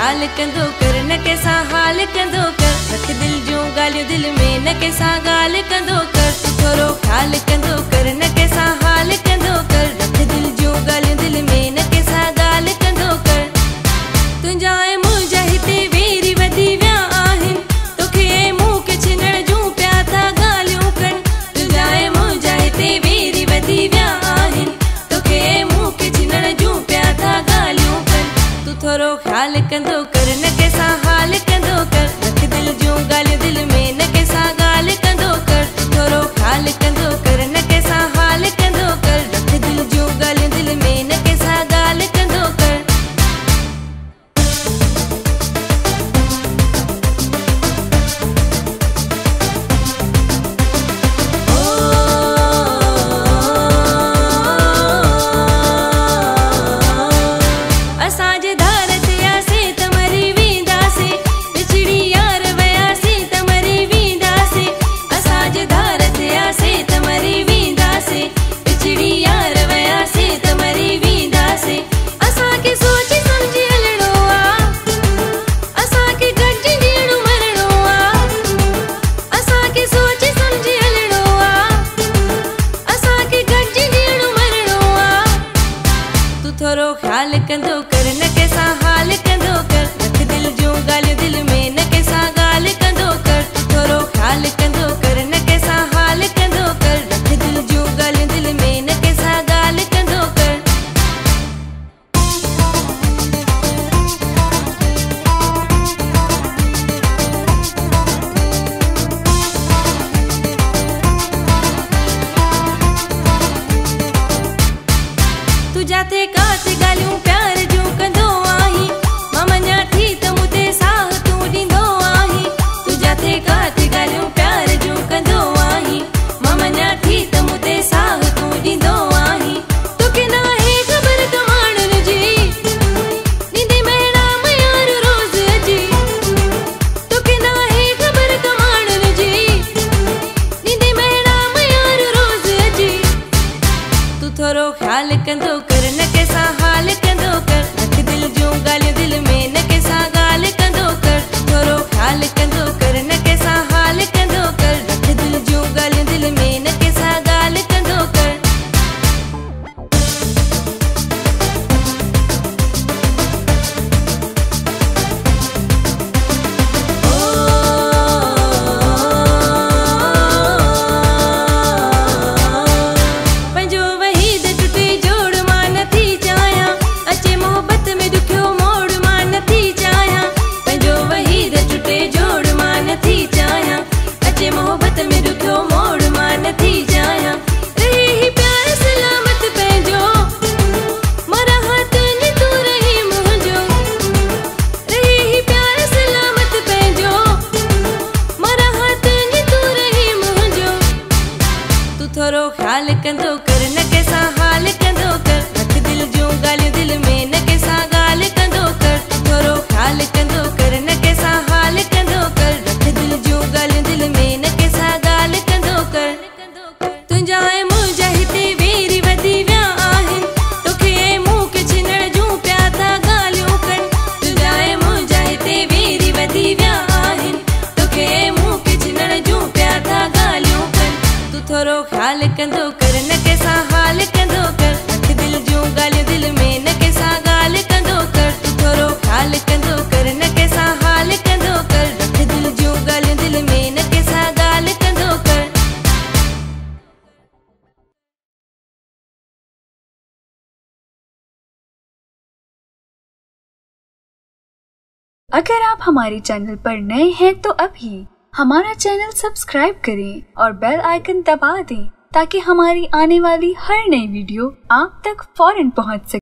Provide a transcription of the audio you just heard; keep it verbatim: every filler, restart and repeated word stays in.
ख्याल कंदो कर न कैसा हाल कंदो कर रख दिल जो ॻाल्हियूं दिल में न कैसा ॻाल्हि कंदो कर तू थोरो ख्याल कंदो कर न कैसा हाल कंदो कर रख दिल जो ॻाल्हियूं दिल में न कैसा ॻाल्हि कंदो कर तुंहिंजा ऐं मुंहिंजा हिते वेरी वधी विया आहिनि तोखे ऐं मूंखे छिनण जूं पिया था ॻाल्हियूं कनि तुंहिंजा ऐं मुंहिंजा हिते वेरी वधी विया आहिनि तोखे ऐं मूंखे छिनण जूं पिया था ॻाल्हियूं कनि तू थोरो ख्याल कंदो कर न कैसा हाल कंदो कर रख दिल जूं ॻाल्हियूं दिल में न कैसा ॻाल्हि कंदो कर तू थोरो ख्याल कंदो कर न कैसा हाल कंदो कर रख दिल जूं ॻाल्हियूं दिल में न कैसा ॻाल्हि कंदो कर असांजे धार ते आसे त मरी वेंदासे बिछड़ी यार वयासे त मरी वेंदासे असांजे धार ते आसे त मरी वेंदासे बिछड़ी यार वयासे त मरी वेंदासे असांखे सोची सम्झी हलणो आ असांखे गॾिजी जीअणो मरणो आ असांखे सोची सम्झी हलणो आ असांखे गॾिजी जीअणो मरणो आ तू थोरो ख्याल कंदो कर न कैसा हाल कंदो कर रख दिल जूं ॻाल्हियूं दिल में न कैसा ॻाल्हि कंदो कर तू थोरो ख्याल कंदो कर न कैसा हाल कंदो कर रख दिल जूं ॻाल्हियूं दिल में न कैसा ॻाल्हि कंदो कर तू जाते काथे ॻाल्हियूं प्यार जूं कंदो आहीं मां मञा थी त मूं ते साह तूं ॾींदो आहीं तू जाते काथे ॻाल्हियूं प्यार जूं कंदो आहीं मां मञा थी त मूं ते साह तूं ॾींदो आहीं तोखे न आहे ख़बर त माण्हुनि जी ॾींदे महिराम यार रोज़ अची तोखे न आहे ख़बर त माण्हुनि जी ॾींदे महिराम यार रोज़ अची तू थोरो ख्याल कंदो कर न कैसा हाल कंदो कर रख दिल जूं ॻाल्हियूं दिल में न कैसा ॻाल्हि कंदो कर तू थोरो ख्याल कंदो कर न कैसा हाल कंदो कर रख दिल जूं ॻाल्हियूं दिल में न कैसा ॻाल्हि कंदो कर पंहिंजो वहीद टुटे जोड़ मां नथी चाहियां अचे मोहबत में ॾुखियो मोड़ मां नथी चाहियां पंहिंजो वहीद टुटे जोड़ मां नथी चाहियां अचे मोहबत में ॾुखियो मोड़ मां नथी चाहियां रहे ही प्यार सलामत पंहिंजो मरा तुंहिंजी तूं रही मुंहिंजो रहे ही प्यार सलामत पंहिंजो मरा तुंहिंजी तूं रही मुंहिंजो तू थोरो ख्याल कंदो कर न कैसा हाल कंदो कर रख दिल जूं ॻाल्हियूं दिल में न कैसा ॻाल्हि कंदो कर तू थोरो ख्याल कंदो कर न कैसा हाल कंदो कर रख दिल जूं ॻाल्हियूं दिल में न कैसा ॻाल्हि कंदो कर तुंहिंजा ऐं मुंहिंजा हिते वेरी वधी विया आहिनि तोखे ऐं मूंखे छिनण जूं पिया था ॻाल्हियूं कनि तुंहिंजा ऐं मुंहिंजा हिते वेरी वधी विया आहिनि तोखे ऐं मूंखे छिनण जूं पिया था ॻाल्हियूं कनि तू थोरो ख्याल कंदो कर न कैसा हाल कंदो कर रख दिल जूं ॻाल्हियूं दिल में न कैसा ॻाल्हि कंदो कर तू थोरो ख्याल कंदो कर न कैसा हाल कंदो कर रख दिल जूं ॻाल्हियूं दिल में न कैसा ॻाल्हि कंदो कर अगर आप हमारे चैनल पर नए हैं तो अभी हमारा चैनल सब्सक्राइब करें और बेल आइकन दबा दें ताकि हमारी आने वाली हर नई वीडियो आप तक फौरन पहुंच सके।